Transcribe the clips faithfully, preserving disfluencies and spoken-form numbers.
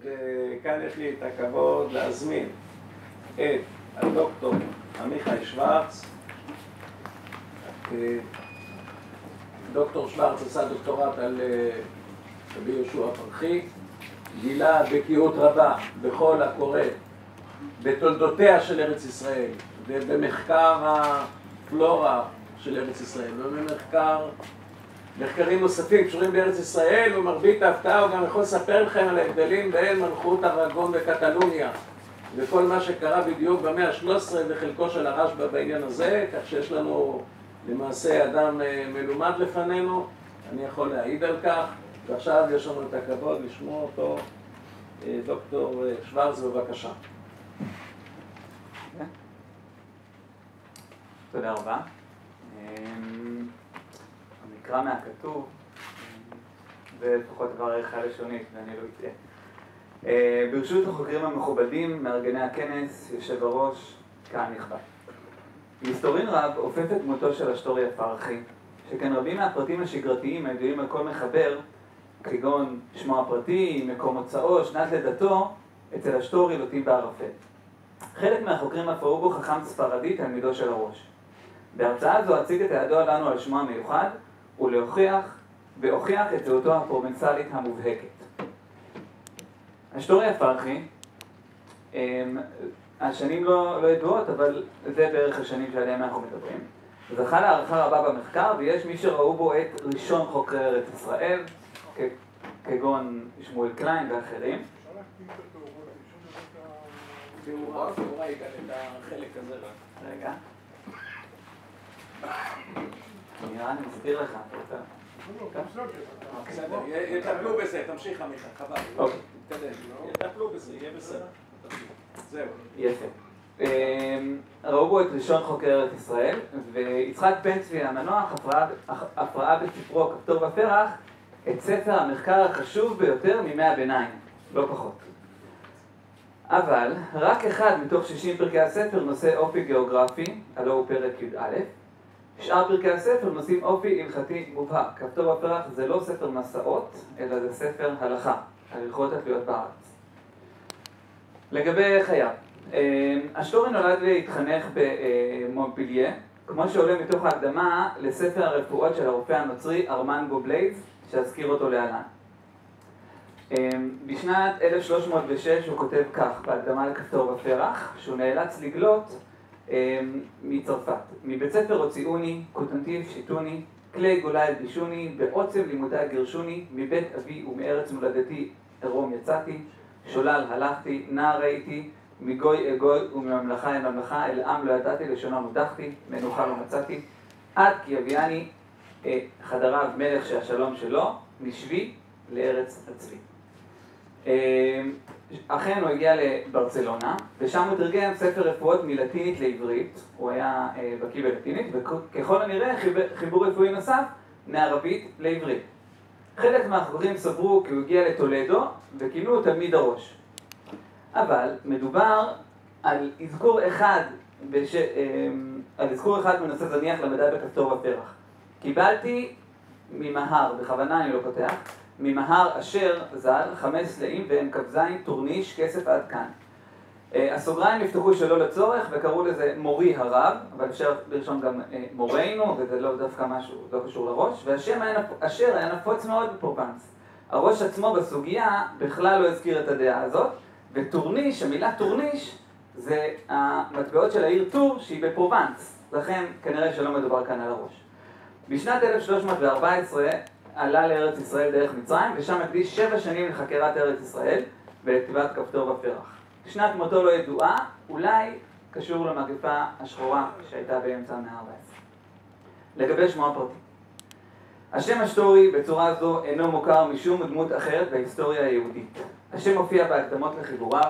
כאן יש לי את הכבוד להזמין את הדוקטור עמיחי שוורץ. דוקטור שוורץ עשה דוקטורט על רבי יהושע פרחי, גילה בקיאות רבה בכל הקורא בתולדותיה של ארץ ישראל ובמחקר הפלורה של ארץ ישראל ובמחקר מחקרים נוספים קשורים בארץ ישראל, ומרבית ההפתעה הוא גם יכול לספר לכם על ההבדלים בין מלכות ארגון וקטלוניה וכל מה שקרה בדיוק במאה ה-שלוש עשרה וחלקו של הרשב"א בעניין הזה, כך שיש לנו למעשה אדם מלומד לפנינו, אני יכול להעיד על כך. ועכשיו יש לנו את הכבוד לשמוע אותו. דוקטור שוורץ, בבקשה. תודה רבה. נקרא מהכתוב, ולפחות דבר עריכה לשונית, ואני לא אטעה. ברשות החוקרים המכובדים, מארגני הכנס, יושב הראש, קהל נכבד. היסטורין רב אופף את דמותו של אשתורי הפרחי, שכן רבים מהפרטים השגרתיים הידועים על כל מחבר, כגון שמו הפרטי, מקום מוצאו, שנת לידתו, אצל אשתורי לוטים בערפל. חלק מהחוקרים אף ראו בו חכם ספרדי, תלמידו של הראש. בהרצאה זו אציג את הידוע לנו על שמו המיוחד, ולהוכיח, והוכיח את זהותו הפרובנציאלית המובהקת. אשתורי הפרחי, השנים לא, לא ידועות, אבל זה בערך השנים שעליהם אנחנו מדברים. זכה להערכה רבה במחקר, ויש מי שראו בו את ראשון חוקרי ארץ ישראל, כגון שמואל קליין ואחרים. אפשר להקטין את התאורות, תאורה, תאורה היא כאן את החלק הזה רק. רגע. נראה, אני מסביר לך. בסדר, יטפלו בזה, תמשיך עמיחי, חבל. אוקיי. תתקדם, יטפלו בזה, יהיה בסדר. זהו. יפה. ראו בו את ראשון חוקר ארץ ישראל, ויצחק בן צבי המנוח אף ראה בספרו כפתור ופרח את ספר המחקר החשוב ביותר מימי הביניים, לא פחות. אבל רק אחד מתוך שישים פרקי הספר נושא אופי גיאוגרפי, הלא הוא פרק י"א. שאר פרקי הספר נושאים אופי הלכתי מובהק. כפתור ופרח זה לא ספר מסעות, אלא זה ספר הלכה, הלכות התלויות בארץ. לגבי חייו, אשתורי נולד והתחנך במונפליה, כמו שעולה מתוך ההקדמה לספר הרפואות של הרופא הנוצרי ארמן גובלייז, שאזכיר אותו להלן. בשנת אלף שלוש מאות ושש הוא כותב כך, בהקדמה לכפתור ופרח, שהוא נאלץ לגלות מצרפת. מבית ספר הוציאוני, כותנתי הפשיטוני, כלי גולה הלבישוני, בעוצם לימודי גירשוני, מבית אבי ומארץ מולדתי ערום יצאתי, שולל הלכתי, נער הייתי, מגוי אגוי ומממלכה אל ממלכה, אל עם לא ידעתי, לשונה מודחתי, מנוחה לא מצאתי, עד כי אביאני חדריו מלך שהשלום שלו, נשבי לארץ הצבי. אכן הוא הגיע לברצלונה, ושם הוא תרגם ספר רפואות מלטינית לעברית, הוא היה בקיא בלטינית, וככל הנראה חיבור רפואי נוסף מערבית לעברית. חלק מהחוקרים סברו כי הוא הגיע לטולדו וכינו תלמיד הראש. אבל מדובר על אזכור אחד, בש... על אזכור אחד בנושא זניח למדע בכפתור ופרח. קיבלתי ממהר, בכוונה אני לא פותח, ממהר אשר ז"ל, חמש סלעים ועין כ"ז, טורניש, כסף עד כאן. הסוגריים נפתחו שלא לצורך וקראו לזה מורי הרב, אבל אפשר לרשום גם מורנו, וזה לא דווקא משהו, לא קשור לראש, והשם היה, אשר היה נפוץ מאוד בפרובנס. הראש עצמו בסוגיה בכלל לא הזכיר את הדעה הזאת, וטורניש, המילה טורניש, זה המטבעות של העיר טור שהיא בפרובנס, לכן כנראה שלא מדובר כאן על הראש. בשנת אלף שלוש מאות וארבע עשרה עלה לארץ ישראל דרך מצרים, ושם הקדיש שבע שנים לחקירת ארץ ישראל ולכתיבת כפתור ופרח. שנת מותו לא ידועה, אולי קשור למגפה השחורה שהייתה באמצע המאה ה-ארבע עשרה. לגבי שמו הפרטי. השם אשתורי בצורה זו אינו מוכר משום דמות אחרת בהיסטוריה היהודית. השם מופיע בהקדמות לחיבוריו,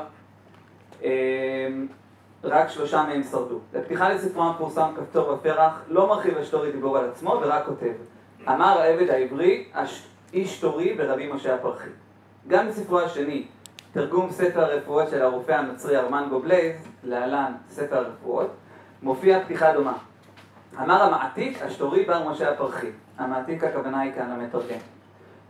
רק שלושה מהם שרדו. לפתיחה לספרו המפורסם כפתור ופרח לא מרחיב אשתורי דיבור על עצמו ורק כותב: אמר העבד העברי, איש תורי ורבי משה הפרחי. גם בספרו השני, תרגום ספר הרפואות של הרופא הנוצרי ארמן גובלייז, להלן ספר הרפואות, מופיע פתיחה דומה. אמר המעתיק, אשתורי בר משה הפרחי. המעתיק הכוונה היא כאן למתרגם.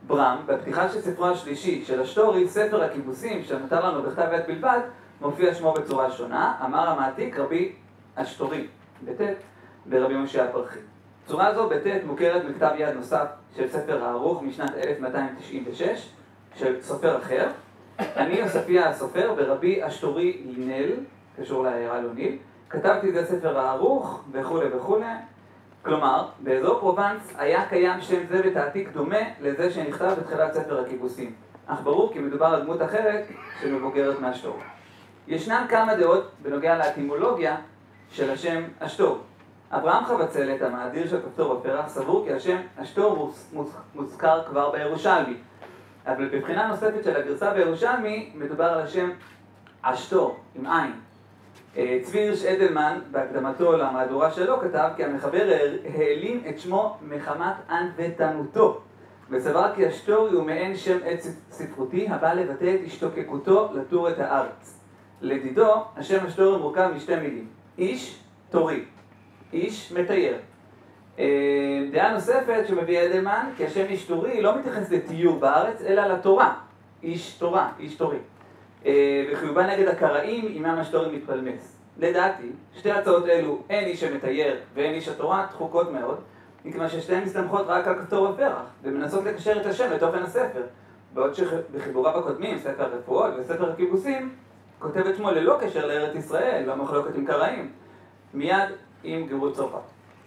ברם, בפתיחה של ספרו השלישי של השטורי, ספר הכיבוסים, שנותר לנו בכתב יד בלבד, מופיע שמו בצורה שונה, אמר המעתיק רבי השטורי, בטית, ורבי משה הפרחי. צורה זו בטית מוכרת מכתב יד נוסף של ספר הערוך משנת אלף מאתיים תשעים ושש, של סופר אחר, אני יוספיה הסופר ורבי השטורי לינל, קשור לעיירה לוניל, כתבתי את זה ספר הערוך וכו' וכו'. כלומר, באזור פרובנס היה קיים שם זה בתעתיק דומה לזה שנכתב בתחילת ספר הכיבוסים, אך ברור כי מדובר על דמות אחרת שמבוגרת מהשטור. ישנן כמה דעות בנוגע לאטימולוגיה של השם השטור. אברהם חבצלת, המאדיר של כפתור בפרח, סבור כי השם השטור מוזכר כבר בירושלמי. אבל בבחינה נוספת של הגרסה בירושלמי מדובר על השם השטור, עם עין. צבי הירש אדלמן, בהקדמתו למהדורה שלו, כתב כי המחבר העלים את שמו מחמת ענוותנותו, וסבר כי השטורי הוא מעין שם עץ ספרותי הבא לבטא את השתוקקותו לתור את הארץ. לדידו, השם השטורי מורכב משתי מילים, איש תורי, איש מתייר. דעה נוספת שמביא אדלמן, כי השם איש תורי לא מתייחס לתיור בארץ, אלא לתורה, איש תורה, איש תורי. וחיובה נגד הקראים עימם השטורי מתפלמס. לדעתי, שתי הצעות אלו, אין איש המתייר ואין איש התורה, דחוקות מאוד, מכיוון ששתיהן מסתמכות רק על כפתור הפרח, ומנסות לקשר את השם לתוכן הספר. בעוד שבחיבוריו הקודמים, ספר הרפואות וספר הכיבוסים, כותב את שמו ללא קשר לארץ ישראל, לא מחלוקת עם קראים, מיד עם גירות צרפת.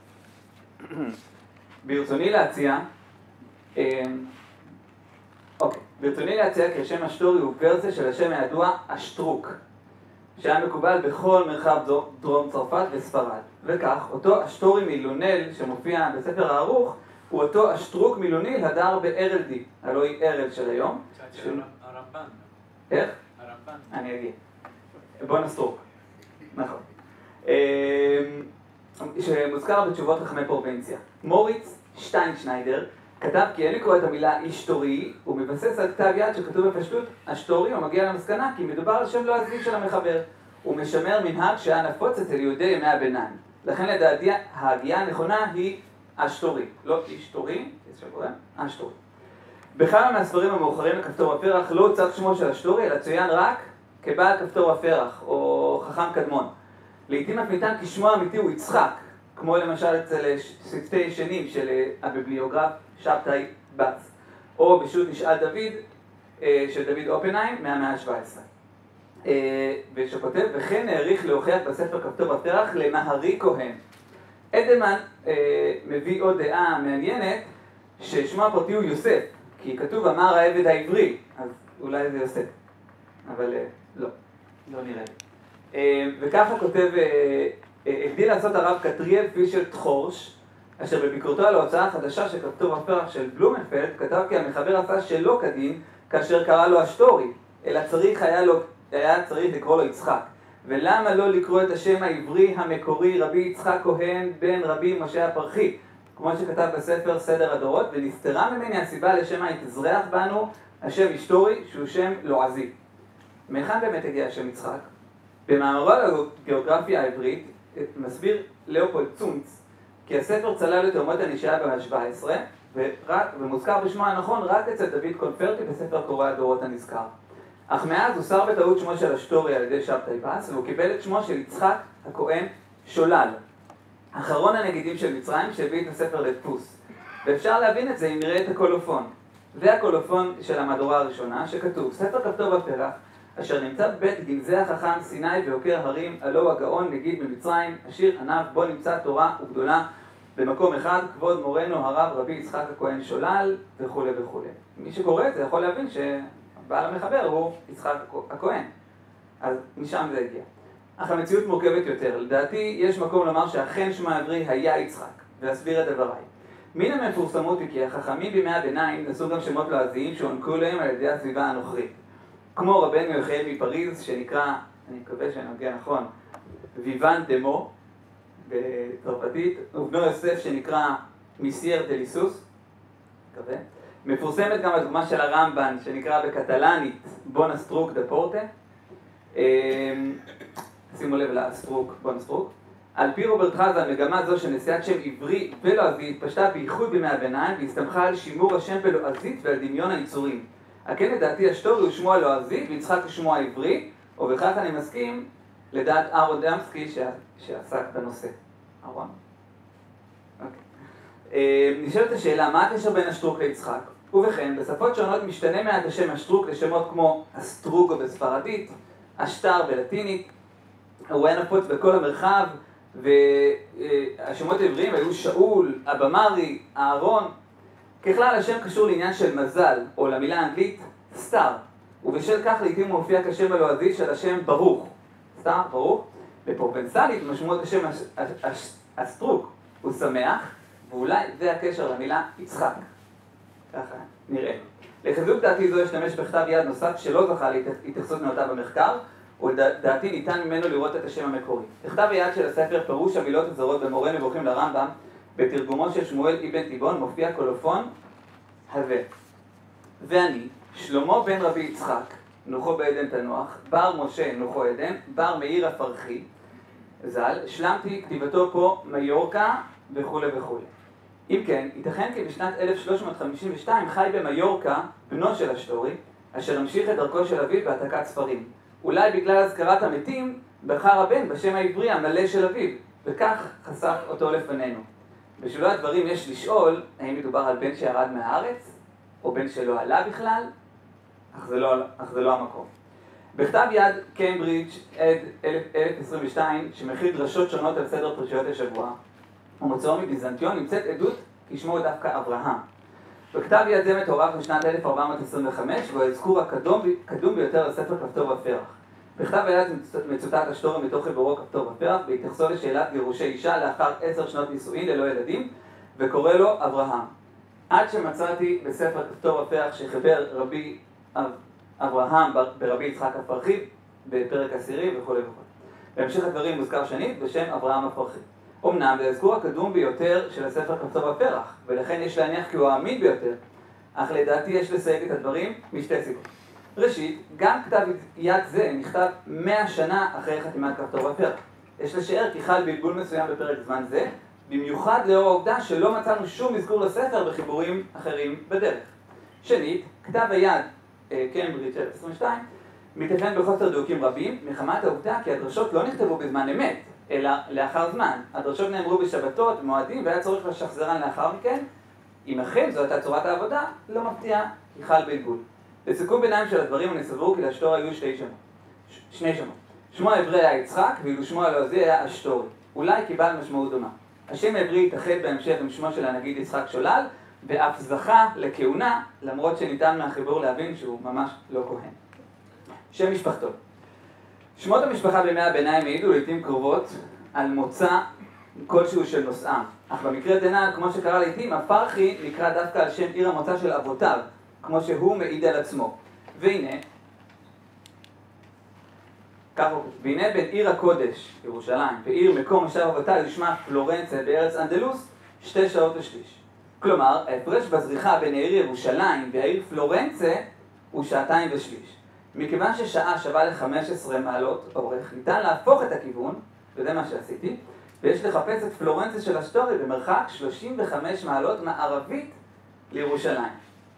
ברצוני להציע, אוקיי, ברצוני להציע כי השם השטורי הוא ורסיה של השם הידוע אשטרוק, שהיה מקובל בכל מרחב דרום צרפת וספרד. וכך, אותו אשטורי מילונל שמופיע בספר הערוך, הוא אותו אשטרוק מילוניל הדר בארלדי, הלוא היא ארל של היום. קצת של הרמב"ן. איך? הרמב"ן. אני אגיד. בוא נסטרוק. נכון. שמוזכר בתשובות חכמי פרובינציה. מוריץ שטיינשניידר כתב כי אין לקרוא את המילה אישטורי, הוא מבסס על כתב יד שכתוב בפשטות אשטורי, הוא מגיע למסקנה כי מדובר על שם לא עזבי של המחבר. הוא משמר מנהג שהיה נפוץ אצל יהודי ימי הביניים. לכן לדעתי ההגייה הנכונה היא אשטורי, לא אישטורי, אשטורי. בכמה מהספרים המאוחרים לכפתור הפרח לא הוצג שמו של אשטורי, אלא צוין רק כבעל כפתור הפרח או חכם קדמון. לעתים אף ניתן כי שמו האמיתי הוא יצחק, כמו למשל אצל שפתי ישנים של הביבליוגרף שבתאי בץ, או בשו"ת נשאל דוד של דוד אופנהיים מהמאה ה-שבע עשרה. ושכותב, וכן העריך להוכיח בספר כפתור הפרח למהרי כהן. אדלמן מביא עוד דעה מעניינת ששמו הפרטי הוא יוסף, כי כתוב אמר העבד העברי, אז אולי זה יוסף, אבל לא, לא נראה. וככה כותב, הגדיל לעשות הרב קטריאל פישל תחורש, אשר בביקורתו על ההוצאה החדשה של כפתור הפרח של בלומנפלד, כתב כי המחבר עשה שלא כדין, כאשר קרא לו אשטורי, אלא צריך היה, לו, היה צריך לקרוא לו יצחק. ולמה לא לקרוא את השם העברי המקורי רבי יצחק כהן בן רבי משה הפרחי, כמו שכתב בספר סדר הדורות, ונסתרה ממני הסיבה לשם ההתזרח בנו השם אשטורי, שהוא שם לועזי. מהיכן באמת הגיע השם יצחק? במאמרו על הגיאוגרפיה העברית מסביר לאופולד צונץ כי הספר צלל לתאומות הנשאלה במאה ה-שבע עשרה ומוזכר בשמו הנכון רק אצל דוד קונפרטי בספר קוראי הדורות הנזכר. אך מאז הוסר בטעות שמו של אשטורי על ידי שבתאי בץ והוא קיבל את שמו של יצחק הכהן שולל, אחרון הנגידים של מצרים שהביא את הספר לדפוס. ואפשר להבין את זה אם נראה את הקולופון. זה הקולופון של המהדורה הראשונה שכתוב ספר כפתור בפרח אשר נמצא בבית גנזי החכם סיני ועוקר הרים, הלא הגאון נגיד במצרים, עשיר ענב, בו נמצא תורה וגדולה במקום אחד, כבוד מורנו הרב רבי יצחק הכהן שולל וכו' וכו'. מי שקורא את זה יכול להבין שבעל המחבר הוא יצחק הכהן. אז משם זה הגיע. אך המציאות מורכבת יותר. לדעתי יש מקום לומר שאכן שמו העברי היה יצחק, ואסביר את דבריי. מן המפורסמות היא כי החכמים בימי הביניים נשאו גם שמות לועזיים שהוענקו להם על ידי הסביבה הנוכרית. כמו רבנו יחיאל מפריז, שנקרא, אני מקווה שאני מגיע נכון, ויוון דמו, בצרפתית, ובנו יוסף שנקרא מיסייר דליסוס, מקווה. מפורסמת גם הדוגמה של הרמב"ן, שנקרא בקטלנית, בונסטרוק דה פורטה. שימו לב לאסטרוק, בונסטרוק. על פי רוברט חזן, מגמה זו של נשיאת שם עברי ולועזי התפשטה בייחוד בימי הביניים והסתמכה על שימור השם בלועזית ועל דמיון היצורים. הכן לדעתי השטורי הוא שמו הלועזי ויצחק הוא שמו העברי, ובכך אני מסכים לדעת אהרון דמסקי שעסק בנושא. אהרון? אוקיי. נשאלת השאלה, מה הקשר בין השטרוק ליצחק? ובכן, בשפות שונות משתנה מעט השם השטרוק לשמות כמו אסטרוגו בספרדית, אשטר בלטינית, הוא היה נפוץ בכל המרחב, והשמות העבריים היו שאול, אבמרי, אהרון. ככלל השם קשור לעניין של מזל, או למילה האנגלית סטאר, ובשל כך לעתים הוא מופיע כשם הלועזי של השם ברוך. סטאר, ברוך. בפרובנסלית משמעות השם אסטרוק הוא שמח, ואולי זה הקשר למילה יצחק. ככה נראה. לחיזוק דעתי זו ישתמש בכתב יד נוסף שלא זכה להתייחסות נאותה במחקר, ולדעתי ניתן ממנו לראות את השם המקורי. בכתב היד של הספר פירוש המילות הזרות במורה נבוכים לרמב"ם, בתרגומו של שמואל אבן תיבון מופיע קולופון הווה. ואני, שלמה בן רבי יצחק, נוחו בעדן תנוח, בר משה נוחו עדן, בר מאיר הפרחי, ז"ל, שלמתי כתיבתו פה מיורקה וכו' וכו'. אם כן, ייתכן כי בשנת אלף שלוש מאות חמישים ושתיים חי במיורקה בנו של השטורי, אשר המשיך את דרכו של אביו בהעתקת ספרים. אולי בגלל הזכרת המתים, בחר הבן בשם העברי המלא של אביו, וכך חשף אותו לפנינו. בשולי הדברים יש לשאול, האם מדובר על בן שירד מהארץ, או בן שלא עלה בכלל, אך זה לא, אך זה לא המקום. בכתב יד קיימברידג' עד אלף עשרים ושתיים, שמכיל דרשות שונות על סדר פרשיות השבוע, ומוצאו מביזנטיון, נמצאת עדות כי שמו הוא דווקא אברהם. בכתב יד זה מתוארך משנת אלף ארבע מאות עשרים וחמש, והוא האזכור הקדום ביותר לספר כפתור ופרח. בכתב היד מצוטט השטורי מתוך חיבורו כפתור ופרח, בהתייחסו לשאלת גירושי אישה לאחר עשר שנות נישואין ללא ילדים, וקורא לו אברהם. עד שמצאתי בספר כפתור ופרח שחיבר רבי אברהם ברבי יצחק הפרחי, בפרק עשירי וכו' וכו'. בהמשך הדברים מוזכר שנית בשם אברהם הפרחי. אמנם זה האזכור הקדום ביותר של הספר כפתור ופרח, ולכן יש להניח כי הוא האמין ביותר, אך לדעתי יש לסייג את הדברים משתי סיבות. ראשית, גם כתב יד זה נכתב מאה שנה אחרי חתימת כפתור ופרח. יש לשער כי חל בלבול מסוים בפרק זמן זה, במיוחד לאור העובדה שלא מצאנו שום אזכור לספר בחיבורים אחרים בדרך. שנית, כתב היד קיימברידג' עשרים ושתיים מתאפיין בחוסר דיוקים רבים, מחמת העובדה כי הדרשות לא נכתבו בזמן אמת, אלא לאחר זמן. הדרשות נאמרו בשבתות, מועדים, והיה צורך לשחזרן לאחר מכן. אם אכן זו הייתה צורת העבודה, לא מפתיע, כי חל בלבול. לסיכום ביניים של הדברים אני סבור כי לשטור היו שתי שמות. ש... שני שמות. שמו העברי היה יצחק, ואילו שמו הלועזי היה אשטורי. אולי קיבל משמעות דומה. השם העברי התאחד בהמשך עם שמו של הנגיד יצחק שולל, ואף זכה לכהונה, למרות שניתן מהחיבור להבין שהוא ממש לא כהן. שם משפחתו. שמות המשפחה בימי הביניים העידו לעתים קרובות על מוצא כלשהו של נושאם. אך במקרה דנן, כמו שקרה לעתים, הפרחי נקרא דווקא על שם עיר המוצא של אבותיו, כמו שהוא מעיד על עצמו. והנה, כך הוא, והנה בין עיר הקודש, ירושלים, ועיר מקום משב אבותיו, לשמה פלורנצה בארץ אנדלוס, שתי שעות ושליש. כלומר, ההפרש בזריחה בין העיר ירושלים והעיר פלורנצה הוא שעתיים ושליש. מכיוון ששעה שווה ל-חמש עשרה מעלות אורך, ניתן להפוך את הכיוון, וזה מה שעשיתי, ויש לחפש את פלורנצה של השטורי במרחק שלושים וחמש מעלות מערבית לירושלים.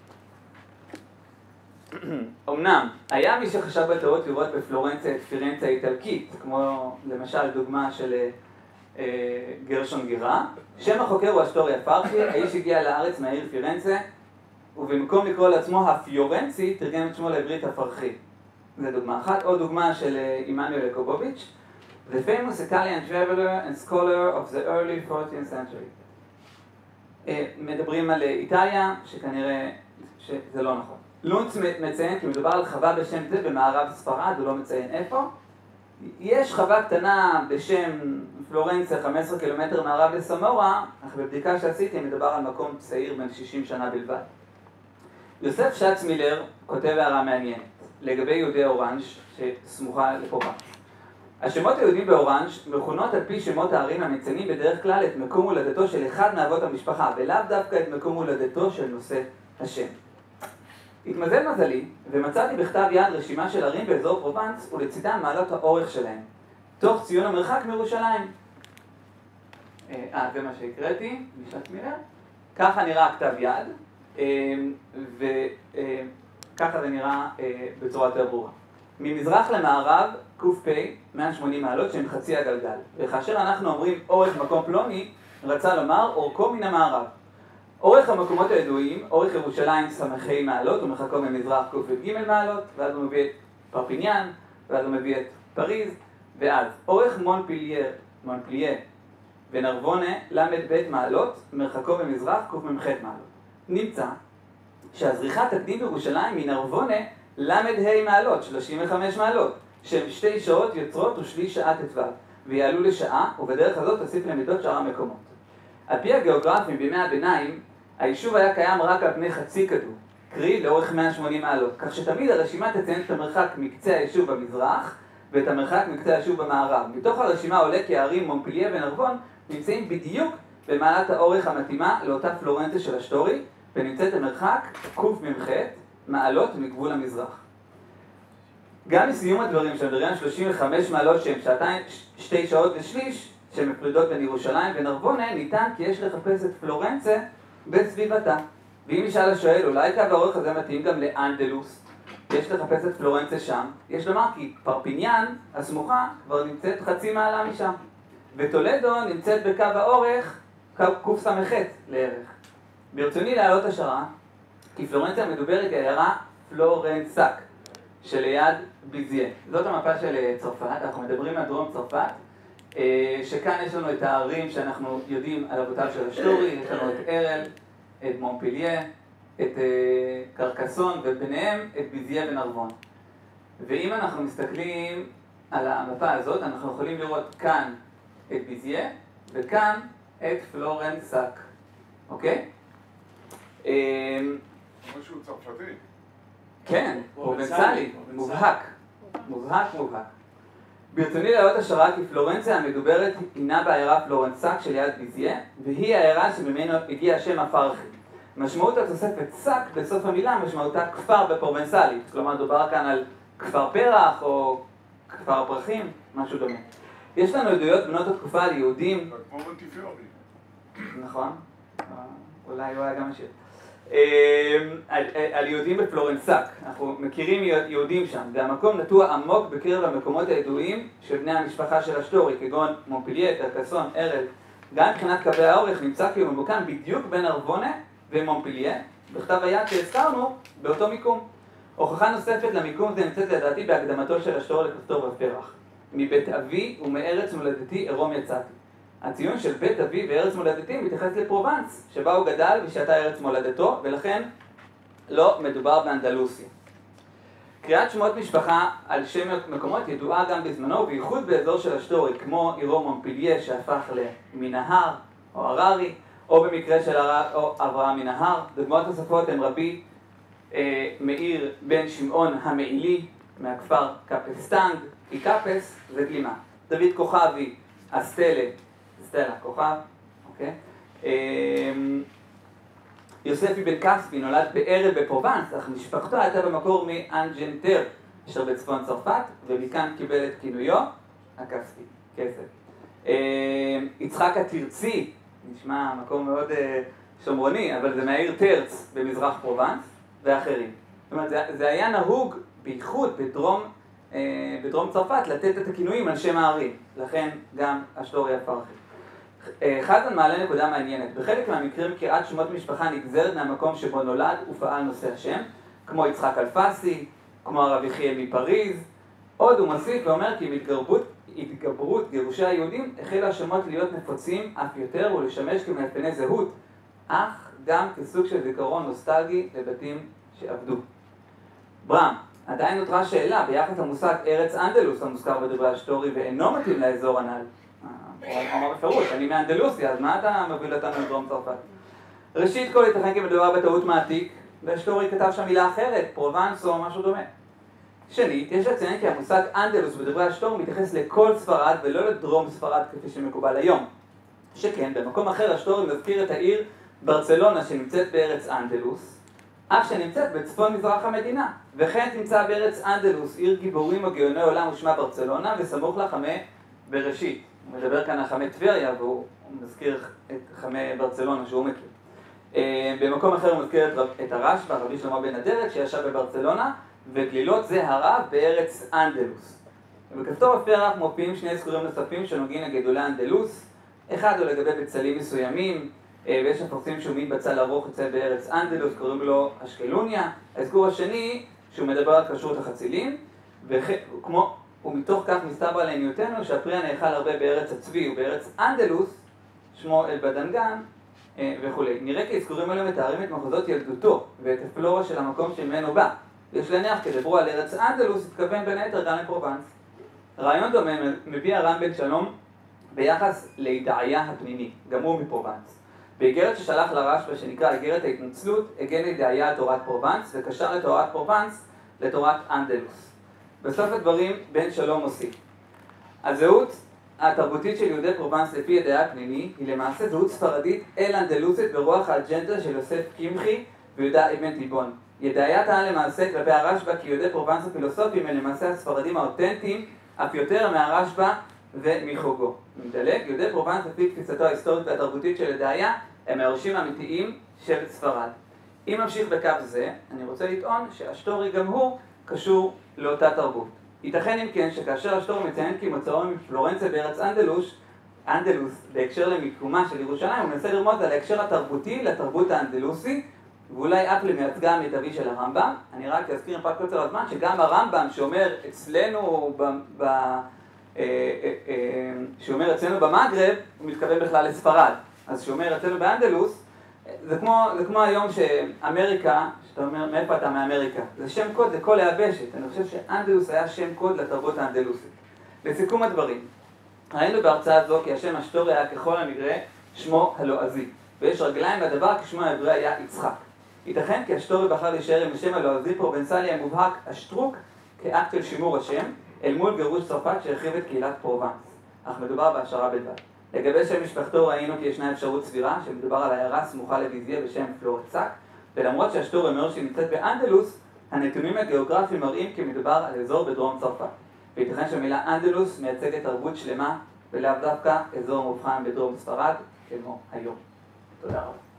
אמנם, היה מי שחשב בטעות לראות בפלורנצה את פירנצה האיטלקית, כמו למשל דוגמה של אה, גרשון גירה. שם החוקר הוא השטורי הפרחי, האיש הגיע לארץ מהעיר פירנצה, ובמקום לקרוא לעצמו הפיורנצי, תרגם את שמו לעברית הפרחי. זו דוגמה אחת. עוד דוגמה של עמנואל יעקובוביץ', The famous Italian traveler and scholar of the early fourteenth century. מדברים על איטליה, שכנראה שזה לא נכון. לונץ מציין כי מדובר על חווה בשם זה במערב ספרד, הוא לא מציין איפה. יש חווה קטנה בשם פלורנצה, חמישה עשר קילומטר מערב לסמורה, אך בבדיקה שעשיתי מדובר על מקום צעיר בן שישים שנה בלבד. יוסף שץ מילר כותב הערה מעניינת לגבי יהודי אורנג' שסמוכה לפרובנס. השמות היהודים באורנג' מכונות על פי שמות הערים המציינים בדרך כלל את מקום הולדתו של אחד מאבות המשפחה, ולאו דווקא את מקום הולדתו של נושא השם. התמזל מזלי, ומצאתי בכתב יד רשימה של ערים באזור פרובנס, ולצידם מעלות האורך שלהם, תוך ציון המרחק מירושלים. אה, זה מה שהקראתי, משנת מילר. ככה נראה הכתב יד, וככה זה נראה בצורה יותר ברורה. ממזרח למערב, ק"פ, מאה ושמונים מעלות, שהם חצי הגלגל. וכאשר אנחנו אומרים אורך מקום פלוני, רצה לומר אורכו מן המערב. אורך המקומות הידועים, אורך ירושלים סמכי מעלות, ומרחקו ממזרח ק"ג מעלות, ואז הוא מביא את פרפיניאן, ואז הוא מביא את פריז, ואז אורך מונפלייה, מונפלייה ונרבונה למ"ב מעלות, מרחקו במזרח קמ"ח מעלות. נמצא שהזריחה תקדים בירושלים מנרבונה למ"ה מעלות, שלושים וחמש מעלות, שהם שתי שעות יוצרות ושליש שעה ט"ו, ויעלו לשעה, ובדרך הזאת תוסיף למידות שאר המקומות. על פי הגיאוגרפים בימי הביניים, היישוב היה קיים רק על פני חצי כדור, קרי לאורך מאה ושמונים מעלות, כך שתמיד הרשימה תציין את המרחק מקצה היישוב במזרח, ואת המרחק מקצה היישוב במערב. מתוך הרשימה עולה כי הערים מונפליה ונרבון נמצאים בדיוק במעלת האורך המתאימה לאותה פלורנציה של השטורי, ונמצאת המרחק קמ"ח מעלות מגבול המזרח. גם מסיום הדברים שמדברים על שלושים וחמש מעלות שהם שעתיים, שתי שעות ושליש, שמפרידות בין ירושלים ונרבונה, ניתן כי יש לחפש את פלורנצה בסביבתה. ואם נשאל השואל, אולי קו האורך הזה מתאים גם לאנדלוס, יש לחפש את פלורנצה שם, יש לומר כי פרפיניאן, הסמוכה, כבר נמצאת חצי מעלה משם. וטולדו נמצאת בקו האורך, קו קס"ח לערך. ברצוני להעלות השערה, כי פלורנציה המדוברת היא העיירה פלורנסק, שליד ביזיה. זאת המפה של צרפת, אנחנו מדברים על דרום צרפת, שכאן יש לנו את הערים שאנחנו יודעים על אבותיו של השטורי, יש לנו את ארל, את מונפליה, את קרקסון, וביניהם את ביזיה ונרבון. ואם אנחנו מסתכלים על המפה הזאת, אנחנו יכולים לראות כאן את ביזיה, וכאן את פלורנסק, אוקיי? משהו צרפתי. כן, פרובנסלי, מובהק, מובהק מובהק. ברצוני להעלות השערה כי פלורנציה המדוברת הינה בעיירה פלורנסק שליד ביזיה, והיא העיירה שממנו הגיע השם הפרחי. משמעות התוספת סק בסוף המילה משמעותה כפר בפרובנסלית, כלומר דובר כאן על כפר פרח או כפר פרחים, משהו דומה. יש לנו עדויות בנות התקופה על יהודים... כמו מונטיפיורי. נכון, אולי הוא היה גם השיר. על, על יהודים בפלורנסק, אנחנו מכירים יהודים שם, והמקום נטוע עמוק בקרב המקומות הידועים של בני המשפחה של השטורי, כגון מונפליה, קרקסון, ארל. גם מבחינת קווי האורך נמצא כי הוא ממוקם בדיוק בין נרבונה ומונפליה, בכתב היד שהזכרנו באותו מיקום. הוכחה נוספת למיקום זה נמצאת לדעתי בהקדמתו של השטורי לכפתור בפרח. מבית אבי ומארץ מולדתי ערום יצאתי. הציון של בית אבי וארץ מולדתי מתייחס לפרובנס, שבה הוא גדל ושהייתה ארץ מולדתו, ולכן לא מדובר באנדלוסיה. קריאת שמות משפחה על שם מקומות ידועה גם בזמנו, בייחוד באזור של השטורי, כמו עירו מונפליה שהפך למנהר או הררי, או במקרה של אברהם מנהר. דוגמאות נוספות הם רבי אה, מאיר בן שמעון המעילי מהכפר קפסטנג, כי קפס זה גלימה. דוד כוכבי, אסטלה, סטלה, כוכב, אוקיי? יוספי בן כספי נולד בערב בפרובנס, אך משפחתו הייתה במקור מאנג'נטר, אשר בצפון צרפת, ומכאן קיבל את כינויו, הכספי, כסף. יצחק התרצי, נשמע מקום מאוד שומרוני, אבל זה מהעיר תרץ במזרח פרובנס, ואחרים. זאת אומרת, זה, זה היה נהוג בייחוד בדרום, בדרום צרפת לתת את הכינויים על שם הערים, לכן גם השטורי הפרחי. חזן מעלה נקודה מעניינת. בחלק מהמקרים קריאת שמות משפחה נגזרת מהמקום שבו נולד ופעל נושא השם, כמו יצחק אלפסי, כמו הרב יחיאל מפריז. עוד הוא מוסיף ואומר כי עם התגברות, התגברות גירושי היהודים החלו השמות להיות נפוצים אף יותר ולשמש כמאפייני זהות, אך גם כסוג של זיכרון נוסטלגי לבתים שעבדו. ברם, עדיין נותרה שאלה ביחס למושג ארץ אנדלוס המוזכר בדברי השטורי ואינו מתאים לאזור הנ"ל. הוא אמר בפירוש, אני מאנדלוסיה, אז מה אתה מוביל אותנו לדרום צרפת? ראשית כל, ייתכן כי מדובר בטעות מעתיק, והשטורי כתב שם מילה אחרת, פרובנס או משהו דומה. שנית, יש לציין כי המושג אנדלוס בדברי השטורי מתייחס לכל ספרד ולא לדרום ספרד כפי שמקובל היום. שכן, במקום אחר השטורי מזכיר את העיר ברצלונה שנמצאת בארץ אנדלוס, אף שנמצאת בצפון מזרח המדינה, וכן תמצא בארץ אנדלוס עיר גיבורים או גאוני עולם ושמה ברצלונה, וסמוך לחמה בראשית. הוא מדבר כאן על חמי טבריה, והוא מזכיר את חמי ברצלונה שהוא מכיר. במקום אחר הוא מזכיר את הרשב"א, רבי שלמה בן אדרת, שישב בברצלונה, וגלילות זה הרב בארץ אנדלוס. ובכפתור הפרח מופיעים שני אזכורים נוספים שנוגעים לגדולי אנדלוס. אחד הוא לגבי בצלים מסוימים, ויש מפרסמים שהוא מתבצל ארוך יוצא בארץ אנדלוס, קוראים לו אשקלוניה. האזכור השני, שהוא מדבר על כשרות החצילים, וכמו, ומתוך כך מסתבר לעניותנו שהפרי הנאכל הרבה בארץ הצבי ובארץ אנדלוס, שמו אלבדנגן וכו'. נראה כי אזכורים האלה מתארים את מחוזות ילדותו ואת הפלורה של המקום שממנו בא. יש להניח כי דברו על ארץ אנדלוס, התכוון בין היתר גם לפרובנס. רעיון דומה מביא הר"ן בן שלום ביחס לידעיה הפנימי, גם הוא מפרובנס. באיגרת ששלח לרשב"א שנקרא איגרת ההתנצלות, הגן לידעיה על תורת פרובנס וקשר לתורת פרובנס לתורת אנדלוס. בסוף הדברים בן שלום מוסיף. הזהות התרבותית של יהודי פרובנס לפי ידעיה הפנימי היא למעשה זהות ספרדית אל אנדלוסית ברוח האג'נדה של יוסף קמחי ויהודה אבן תיבון. ידעיה טען למעשה כלפי הרשב"א כי יהודי פרובנס הפילוסופים הם למעשה הספרדים האותנטיים אף יותר מהרשב"א ומחוגו. מדלג, יהודי פרובנס לפי תפיסתו ההיסטורית והתרבותית של ידעיה הם היורשים האמיתיים של ספרד. אם נמשיך בקו זה, אני רוצה לטעון שהשטורי גם הוא קשור לאותה תרבות. ייתכן אם כן שכאשר השטורי מציין כי מוצאו מפלורנציה בארץ אנדלוס, אנדלוס בהקשר למיקומה של ירושלים, הוא מנסה לרמוז על ההקשר התרבותי לתרבות האנדלוסית, ואולי אף למייצגה המיטבי של הרמב"ם. אני רק אזכיר מפאת קוצר הזמן שגם הרמב"ם שאומר אצלנו ב... ב שאומר אצלנו במגרב, הוא מתכוון בכלל לספרד. אז שאומר אצלנו באנדלוס, זה כמו, זה כמו היום שאמריקה, שאתה אומר מאיפה אתה מאמריקה, זה שם קוד לכל היבשת. אני חושב שאנדלוס היה שם קוד לתרבות האנדלוסית. לסיכום הדברים, ראינו בהרצאה זו כי השם השטורי היה ככל הנראה שמו הלועזי, ויש רגליים לדבר כשמו העברי היה יצחק. ייתכן כי השטורי בחר להישאר עם השם הלועזי פרובנסלי המובהק אשטרוק כאקט של שימור השם, אל מול גירוש צרפת שהרחיב את קהילת פרובנס, אך מדובר בהשערה בלבד. לגבי שם משפחתו ראינו כי ישנה אפשרות סבירה שמדובר על עיירה סמוכה לביזיה בשם פלורצק, ולמרות שהשטורי אומר שהיא נמצאת באנדלוס, הנתונים הגיאוגרפיים מראים כי מדובר על אזור בדרום צרפת. וייתכן שהמילה אנדלוס מייצגת תרבות שלמה ולאו דווקא אזור מובחן בדרום ספרד כמו היום. תודה רבה.